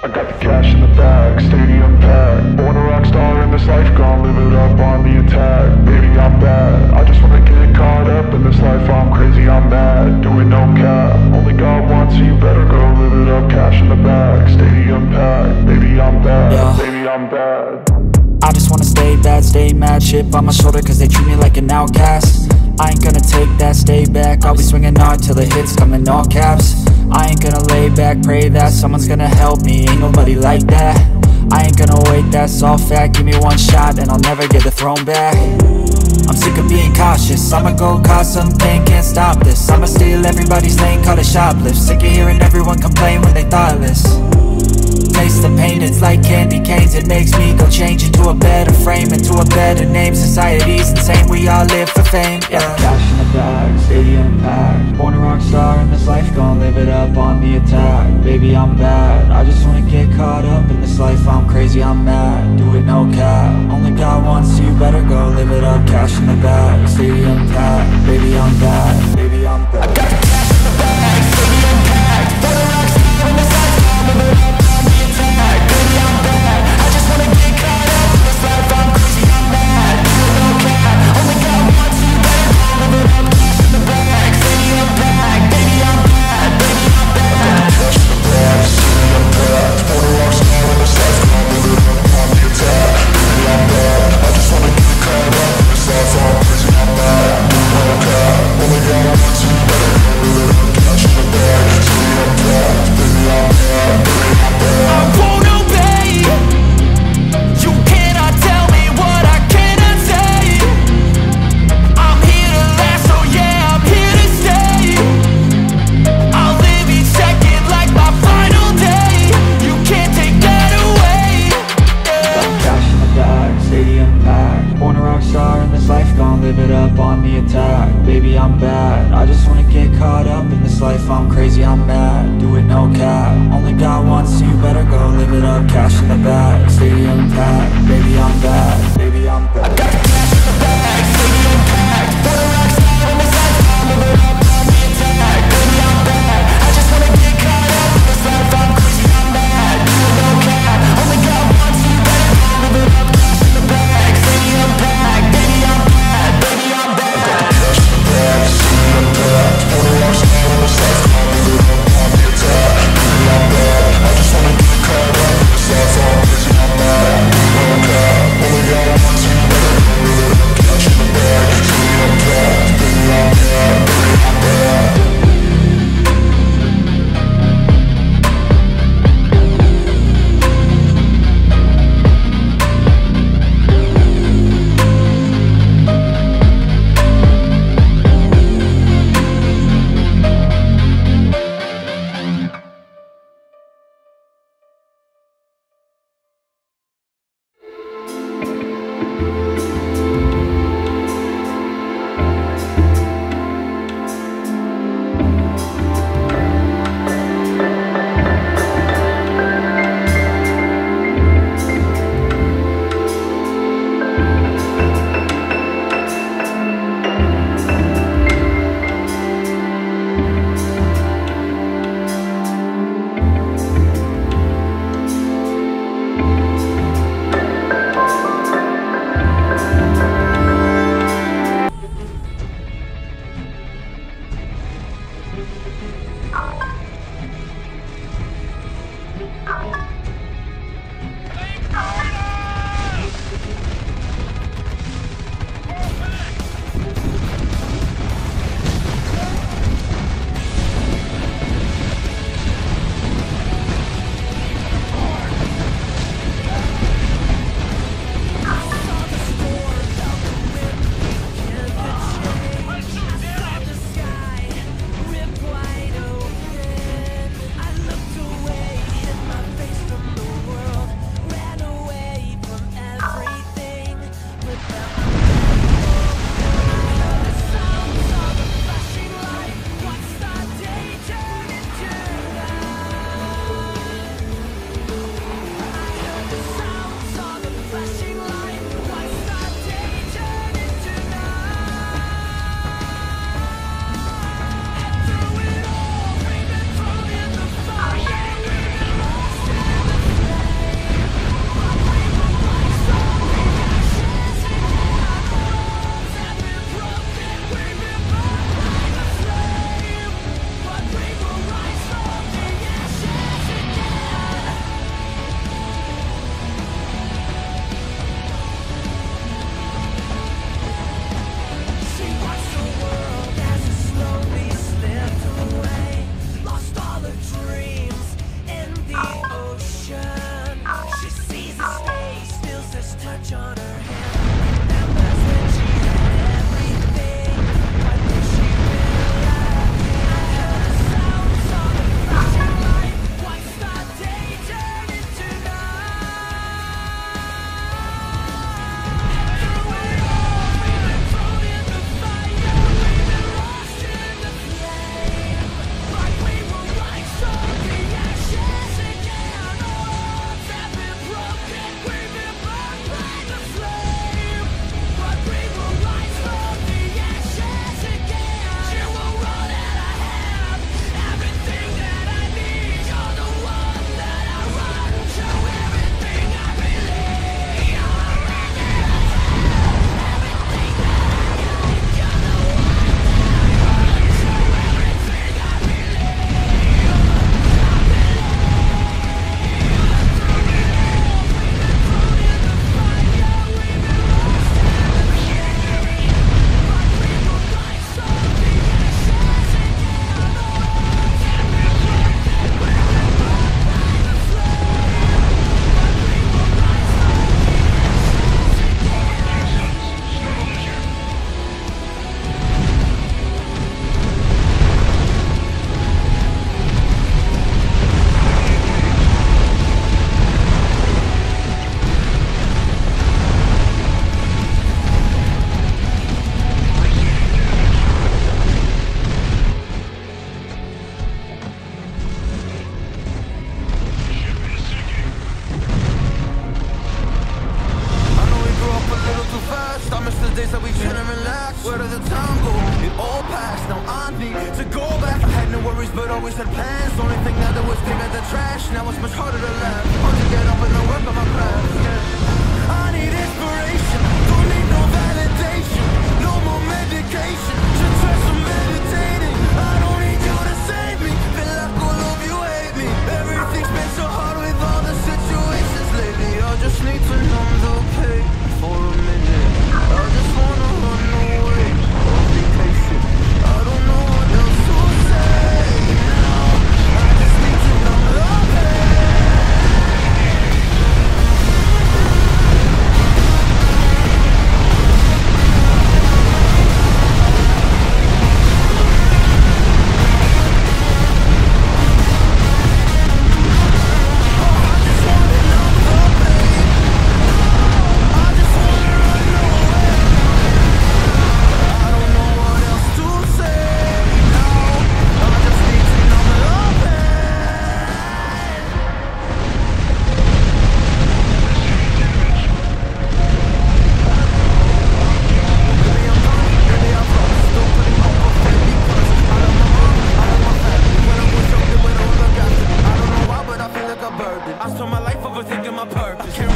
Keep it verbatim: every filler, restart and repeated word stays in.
I got the cash in the bag, stadium packed. Born a rock star in this life, gon' live it up on the attack. Baby, I'm bad, I just wanna get caught up in this life. I'm crazy, I'm mad, doing no cap. Only God wants you, better go live it up. Cash in the bag, stadium packed. Baby, I'm bad, yeah. Baby, I'm bad. I just wanna stay bad, stay mad. Chip on my shoulder cause they treat me like an outcast. I ain't gonna take that, stay back. I'll be swinging hard till the hits come in all caps. I ain't gonna lay back, pray that someone's gonna help me. Ain't nobody like that. I ain't gonna wait, that's all fact. Give me one shot and I'll never get the throne back. I'm sick of being cautious, I'ma go cause something, can't stop this. I'ma steal everybody's lane, call it shoplift. Sick of hearing everyone complain when they thoughtless. Taste the pain, it's like candy canes. It makes me go change into a better frame, into a better name. Society's insane, we all live for fame, yeah. Cash in the bag, stadium packed. Born a rock star in this life, gon' live it up on the attack. Baby, I'm bad, I just wanna get caught up in this life. I'm crazy, I'm mad, do it no cap. Only God wants you, better go live it up. Cash in the bag, stadium packed. Baby, I'm bad, baby, I'm bad. I got the cash in the bag, stadium packed. Born a rock star in this life, gon' live it up. Baby, I'm bad, I just wanna get caught up in this life. I'm crazy, I'm mad, do it no cap. Only God wants you, better go live it up. Cash in the bag, stadium packed. Baby, I'm bad, baby, I'm bad. I got the cash in the bag, stadium packed. Born a rock star in this life, I'll live it up on the attack. Baby, I'm bad, I just wanna get caught up in this life. I'm crazy, I'm mad, do it no cap. Only God wants you, better go live it up. Cash in the bag, stadium packed. Baby, I'm bad, baby, I'm bad. Only God I spend my life overthinking my purpose. Can't